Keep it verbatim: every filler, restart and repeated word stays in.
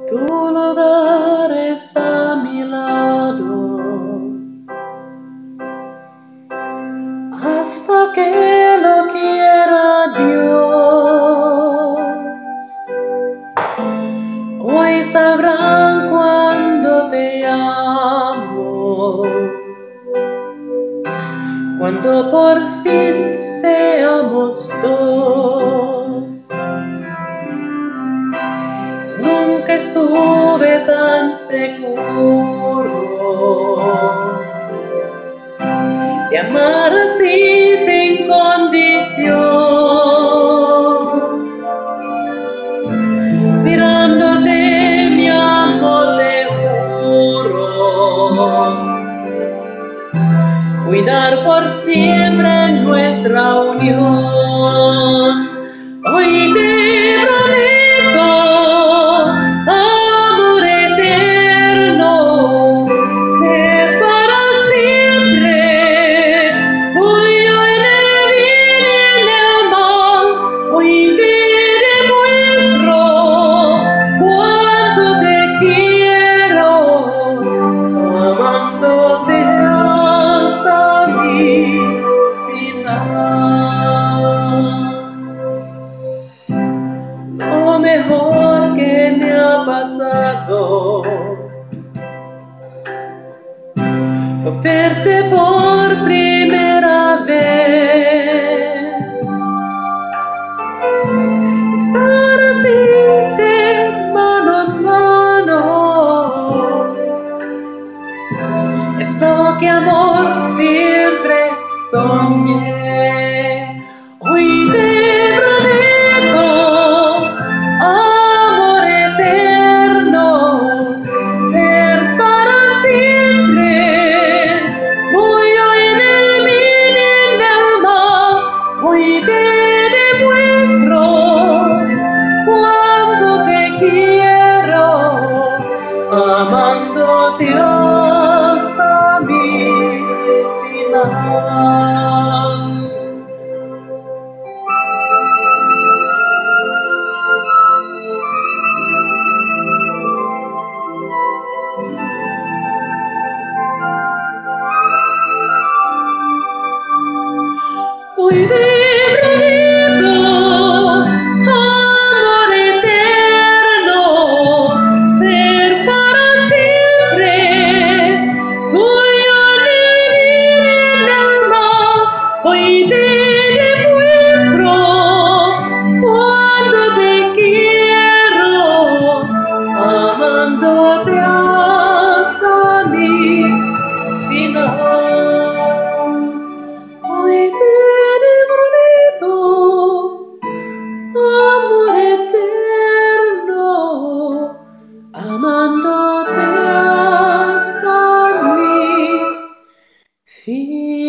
Tu lugar es a mi lado, hasta que lo quiera Dios. Hoy sabrán cuando te amo, cuando por fin seamos dos. Nunca estuve tan seguro de amar así sin condición. Mirándote, mi amor, te juro cuidar por siempre nuestra unión. Hoy te prometo amor eterno, ser para siempre, tuyo en el bien y en el mal. Hoy te demuestro cuánto te quiero, amándote hasta mi final. Lo mejor que me ha pasado fue verte por primera vez, estar así de mano en mano. Es lo que amor siempre soñé. Hoy te prometo amor eterno, ser para siempre, tuyo en el bien y en el mal. Hoy te demuestro cuánto te quiero, amándote hasta mi final. Hoy te prometo amor eterno, ser para siempre, tuyo en el bien y en el mal. Hoy te demuestro cuánto te quiero, amándote hasta mi final. Hoy te prometo amor eterno, amándote hasta mi fin.